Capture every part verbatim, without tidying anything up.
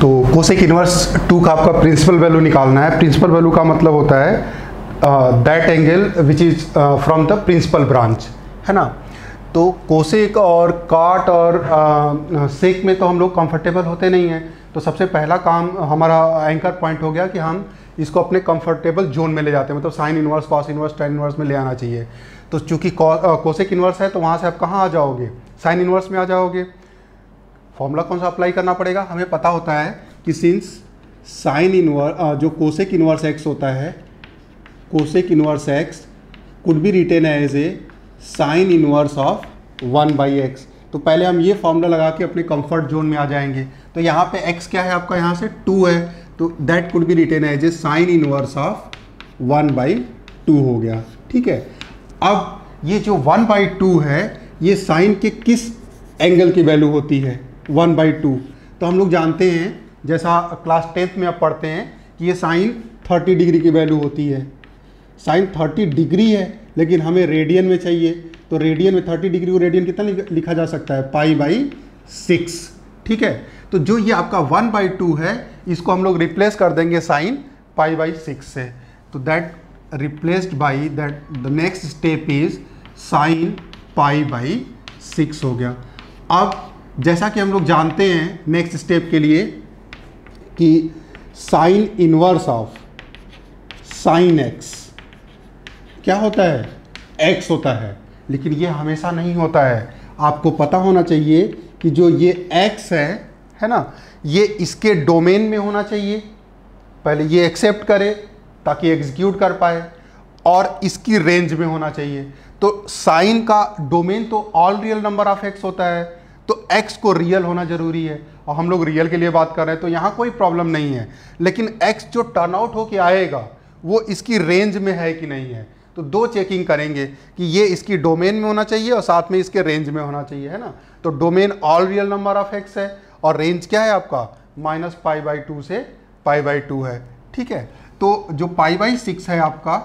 तो cosec inverse two का आपका प्रिंसिपल वैल्यू निकालना है। प्रिंसिपल वैल्यू का मतलब होता है that angle which is from the principal branch, है ना। तो कोसेक और काट और uh, सेक में तो हम लोग कंफर्टेबल होते नहीं हैं, तो सबसे पहला काम हमारा एंकर पॉइंट हो गया कि हम इसको अपने कंफर्टेबल जोन में ले जाते हैं, मतलब sine inverse, cos inverse, tan inverse में ले आना चाहिए। तो चूंकि कोसेक इनवर्स है तो वहाँ से आप कहाँ आ जाओगे, साइन इनवर्स में आ जाओगे। फॉर्मूला कौन सा अप्लाई करना पड़ेगा, हमें पता होता है कि सिंस साइन इनवर्स जो कोसेक इनवर्स एक्स होता है, cosec inverse x could be written as a sine inverse of one by x. तो पहले हम ये फॉर्मूला लगा के अपने कंफर्ट जोन में आ जाएंगे। तो यहाँ पे x क्या है आपका, यहाँ से टू है, तो that could be written as a sine inverse of one by two हो गया, ठीक है। अब ये जो वन बाई टू है ये साइन के किस एंगल की वैल्यू होती है, वन बाई टू। तो हम लोग जानते हैं, जैसा क्लास टेंथ में आप पढ़ते हैं कि ये साइन थर्टी डिग्री की वैल्यू होती है। साइन थर्टी डिग्री है लेकिन हमें रेडियन में चाहिए, तो रेडियन में थर्टी डिग्री को रेडियन कितना लिखा जा सकता है, पाई बाई सिक्स, ठीक है। तो जो ये आपका वन बाई टू है इसको हम लोग रिप्लेस कर देंगे साइन पाई बाई सिक्स से। तो that replaced by that the next step is sine pi by six हो गया। अब जैसा कि हम लोग जानते हैं नेक्स्ट स्टेप के लिए कि sine inverse of sine x क्या होता है, एक्स होता है, लेकिन ये हमेशा नहीं होता है। आपको पता होना चाहिए कि जो ये एक्स है है ना, ये इसके डोमेन में होना चाहिए, पहले ये एक्सेप्ट करे ताकि एग्जीक्यूट कर पाए, और इसकी रेंज में होना चाहिए। तो साइन का डोमेन तो all real number of x होता है, तो x को रियल होना जरूरी है, और हम लोग रियल के लिए बात कर रहे हैं तो यहाँ कोई प्रॉब्लम नहीं है। लेकिन x जो टर्न आउट होके आएगा वो इसकी रेंज में है कि नहीं है, तो दो चेकिंग करेंगे कि ये इसकी डोमेन में होना चाहिए और साथ में इसके रेंज में होना चाहिए, है ना। तो domain all real number of x है और रेंज क्या है आपका, माइनस पाई बाई टू से पाई बाई टू है, ठीक है। तो जो पाई बाई सिक्स है आपका,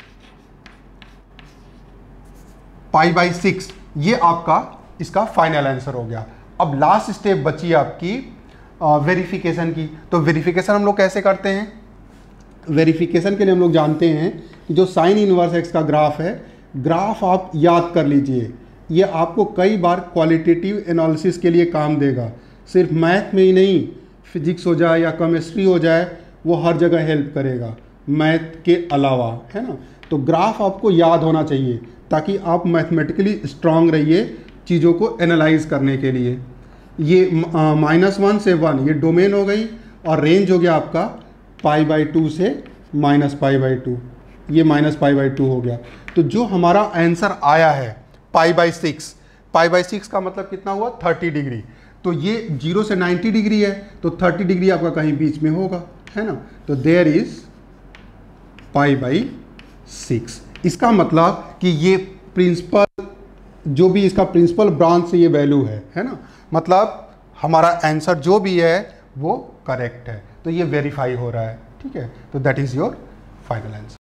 पाई बाई सिक्स, ये आपका इसका फाइनल आंसर हो गया। अब लास्ट स्टेप बची आपकी वेरिफिकेशन की। तो वेरिफिकेशन हम लोग कैसे करते हैं, वेरिफिकेशन के लिए हम लोग जानते हैं कि जो साइन इनवर्स एक्स का ग्राफ है, ग्राफ आप याद कर लीजिए, ये आपको कई बार क्वालिटेटिव एनालिसिस के लिए काम देगा। सिर्फ मैथ में ही नहीं, फिजिक्स हो जाए या केमिस्ट्री हो जाए, वो हर जगह हेल्प करेगा मैथ के अलावा, है ना। तो ग्राफ आपको याद होना चाहिए ताकि आप मैथमेटिकली स्ट्रांग रहिए चीज़ों को एनालाइज करने के लिए। ये माइनस वन से वन ये डोमेन हो गई, और रेंज हो गया आपका पाई बाई टू से माइनस पाई बाई टू, ये माइनस पाई बाई टू हो गया। तो जो हमारा आंसर आया है pi by six, pi by six का मतलब कितना हुआ, थर्टी डिग्री। तो ये जीरो से नाइन्टी डिग्री है, तो थर्टी डिग्री आपका कहीं बीच में होगा, है ना। तो there is pi by six. इसका मतलब कि ये प्रिंसिपल, जो भी इसका प्रिंसिपल ब्रांच से ये वैल्यू है है ना, मतलब हमारा आंसर जो भी है वो करेक्ट है। तो ये वेरीफाई हो रहा है, ठीक है। तो that is your final answer.